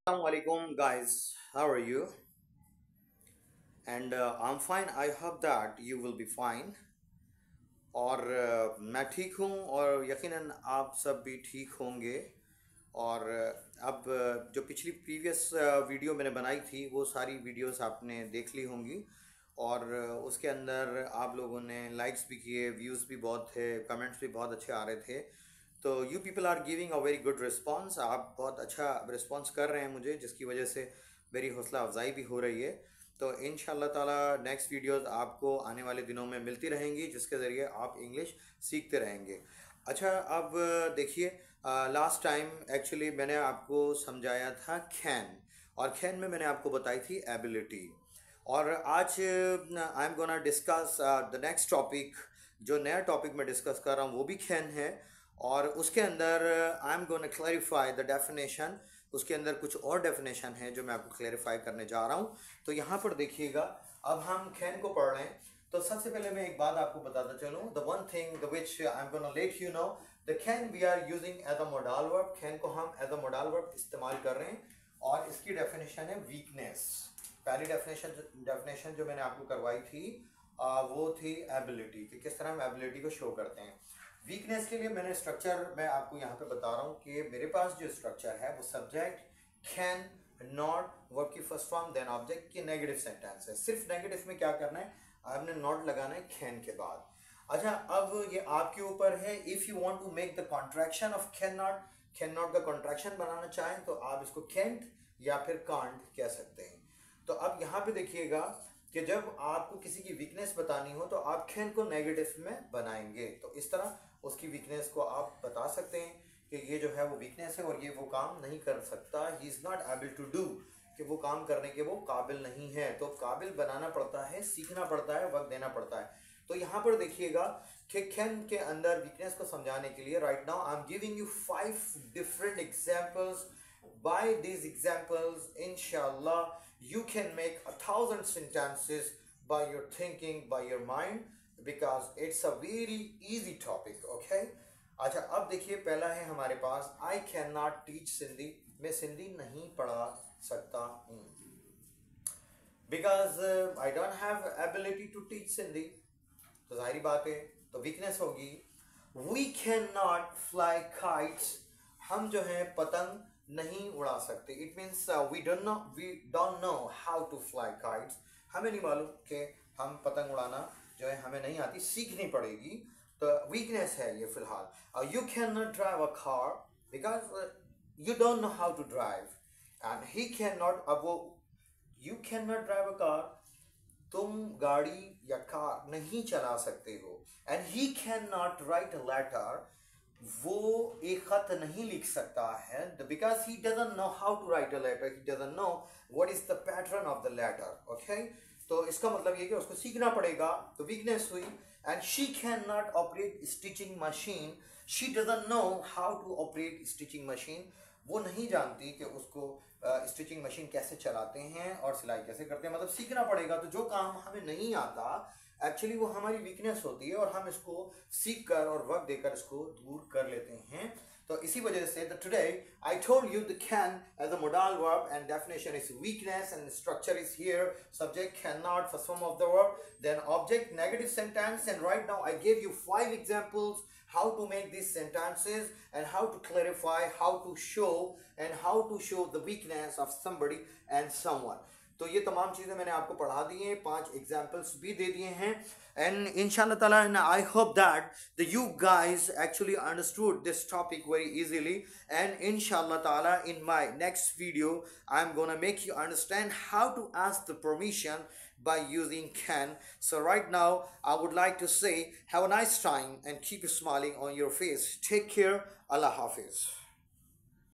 Assalamualaikum guys, how are you? And I'm fine. I hope that you will be fine. और मैं ठीक हूँ और यकीनन आप सब भी ठीक होंगे। और अब जो पिछली प्रीवियस वीडियो मैंने बनाई थी वो सारी वीडियोस आपने देख ली होंगी। और उसके अंदर आप लोगों ने लाइक्स भी किए, व्यूज़ भी बहुत थे, कमेंट्स भी बहुत अच्छे आ रहे थे। तो you people are giving a very good response. आप बहुत अच्छा रिस्पांस कर रहे हैं मुझे, जिसकी वजह से मेरी हौसला अफजाई भी हो रही है। तो इंशाल्लाह ताला नेक्स्ट वीडियोस आपको आने वाले दिनों में मिलती रहेंगी, जिसके ज़रिए आप इंग्लिश सीखते रहेंगे। अच्छा, अब देखिए, लास्ट टाइम एक्चुअली मैंने आपको समझाया था कैन, और कैन में मैंने आपको बताई थी एबिलिटी। और आज I am gonna discuss the next topic. जो नया टॉपिक मैं डिस्कस कर रहा हूँ वो भी कैन है, और उसके अंदर I am gonna clarify the definition. उसके अंदर कुछ और डेफिनेशन है जो मैं आपको क्लैरिफाई करने जा रहा हूँ। तो यहाँ पर देखिएगा, अब हम कैन को पढ़ रहे हैं। तो सबसे पहले मैं एक बात आपको बताता चलूँ, the one thing the which I am gonna let you know, the can we are using as a modal verb. Can को हम एज अ मोडाल वर्ब इस्तेमाल कर रहे हैं, और इसकी डेफिनेशन है वीकनेस। पहली डेफिनेशन जो मैंने आपको करवाई थी वो थी एबिलिटी, कि किस तरह हम एबिलिटी को शो करते हैं। वीकनेस के लिए मैंने स्ट्रक्चर मैं आपको यहाँ पे बता रहा हूँ कि मेरे पास जो स्ट्रक्चर है वो सब्जेक्ट, कैन, नॉट, वर्ब की फर्स्ट फॉर्म, देन ऑब्जेक्ट की नेगेटिव सेंटेंस है। सिर्फ नेगेटिव में क्या करना है, आपने नॉट लगाना है कैन के बाद। अच्छा, अब ये आपके ऊपर है। If you want to make the contraction of can not का कॉन्ट्रैक्शन बनाना चाहें तो आप इसको कैंट या फिर कांट कह सकते हैं। तो अब यहाँ पे देखिएगा कि जब आपको किसी की वीकनेस बतानी हो तो आप कैन को नेगेटिव में बनाएंगे। तो इस तरह उसकी वीकनेस को आप बता सकते हैं कि ये जो है वो वीकनेस है, और ये वो काम नहीं कर सकता, he is not able to do, कि वो काम करने के वो काबिल नहीं है। तो काबिल बनाना पड़ता है, सीखना पड़ता है, वक्त देना पड़ता है। तो यहाँ पर देखिएगा कि कैन के अंदर वीकनेस को समझाने के लिए right now I am giving you 5 different examples. By these examples, inshallah, you can make 1,000 sentences by your thinking, by your mind, because it's a very easy topic, okay? अच्छा, अब देखिए, पहला है हमारे पास, I cannot teach सिंधी। मैं सिंधी नहीं पढ़ा सकता हूँ, because I don't have ability to teach Sindhi. तो जाहिर बात है, तो वीकनेस होगी। We cannot fly kites। हम जो है पतंग नहीं उड़ा सकते। It means we don't know how to fly kites. हमें नहीं मालूम कि हम पतंग उड़ाना जो है हमें नहीं आती, सीखनी पड़ेगी। तो वीकनेस है ये फिलहाल। You can not drive a car because you don't know how to drive, and he can not. अब वो you can not drive a car, तुम गाड़ी या कार नहीं चला सकते हो। And he can not write a letter, वो एक खत नहीं लिख सकता है, because he doesn't know how to write a letter, he doesn't know what is the pattern of the letter, okay. तो इसका मतलब ये कि उसको सीखना पड़ेगा। तो वीकनेस हुई। And she can not operate stitching machine, she doesn't know how to operate stitching machine. वो नहीं जानती कि उसको स्टिचिंग मशीन कैसे चलाते हैं और सिलाई कैसे करते हैं, मतलब सीखना पड़ेगा। तो जो काम हमें नहीं आता एक्चुअली वो हमारी वीकनेस होती है, और हम इसको सीख कर और वक्त देकर इसको दूर कर लेते हैं। तो इसी वजह से today I told you the can as a modal verb, and definition is weakness, and structure is here, subject cannot, first form of the verb, then object, negative sentence. And right now I gave you 5 examples how to make these sentences, and how to clarify, how to show, and how to show the weakness of somebody and someone. तो ये तमाम चीज़ें मैंने आपको पढ़ा दी हैं, 5 examples भी दे दिए हैं। एंड इंशाल्लाह ताला I hope that the you guys actually understood this topic very easily. And इंशाल्लाह ताला in my next video I am gonna make you understand how to ask the permission by using can. So right now I would like to say have a nice time and keep smiling on your face. Take care. Allah Hafiz.